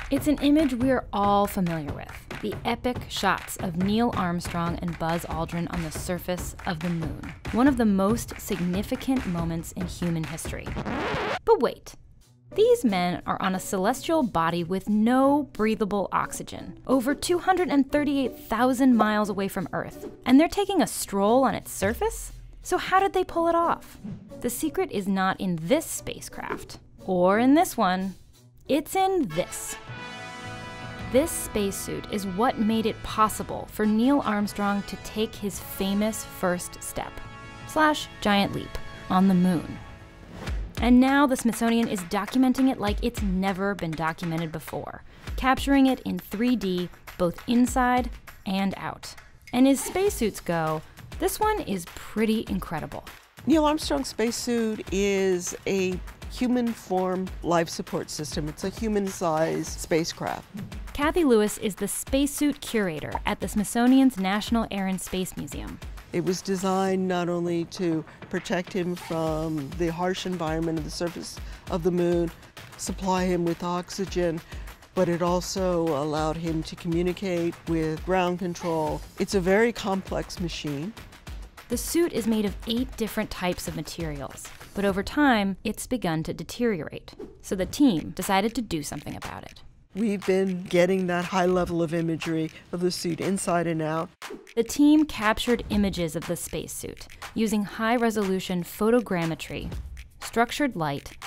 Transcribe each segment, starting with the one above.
It's an image we're all familiar with, the epic shots of Neil Armstrong and Buzz Aldrin on the surface of the moon, one of the most significant moments in human history. But wait, these men are on a celestial body with no breathable oxygen, over 238,000 miles away from Earth, and they're taking a stroll on its surface? So how did they pull it off? The secret is not in this spacecraft, or in this one, it's in this. This spacesuit is what made it possible for Neil Armstrong to take his famous first step, / giant leap, on the moon. And now the Smithsonian is documenting it like it's never been documented before, capturing it in 3D, both inside and out. And as spacesuits go, this one is pretty incredible. Neil Armstrong's spacesuit is a human-form life support system. It's a human-sized spacecraft. Kathy Lewis is the spacesuit curator at the Smithsonian's National Air and Space Museum. It was designed not only to protect him from the harsh environment of the surface of the moon, supply him with oxygen, but it also allowed him to communicate with ground control. It's a very complex machine. The suit is made of 8 different types of materials, but over time, it's begun to deteriorate. So the team decided to do something about it. We've been getting that high level of imagery of the suit inside and out. The team captured images of the spacesuit using high-resolution photogrammetry, structured light,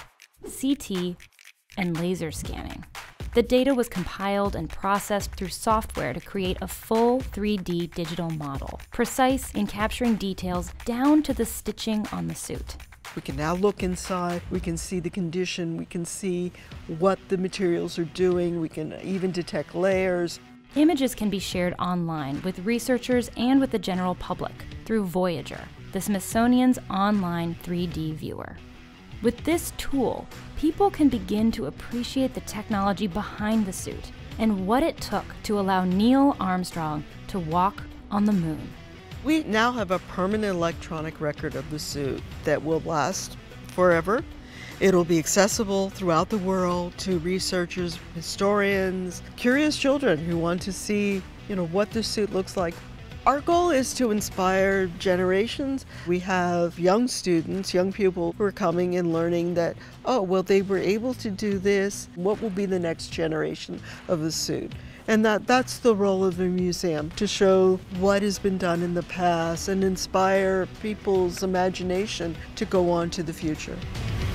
CT, and laser scanning. The data was compiled and processed through software to create a full 3D digital model, precise in capturing details down to the stitching on the suit. We can now look inside, we can see the condition, we can see what the materials are doing, we can even detect layers. Images can be shared online with researchers and with the general public through Voyager, the Smithsonian's online 3D viewer. With this tool, people can begin to appreciate the technology behind the suit and what it took to allow Neil Armstrong to walk on the moon. We now have a permanent electronic record of the suit that will last forever. It'll be accessible throughout the world to researchers, historians, curious children who want to see, what the suit looks like. Our goal is to inspire generations. We have young students, young people who are coming and learning that, they were able to do this. What will be the next generation of the suit? And that's the role of the museum, to show what has been done in the past and inspire people's imagination to go on to the future.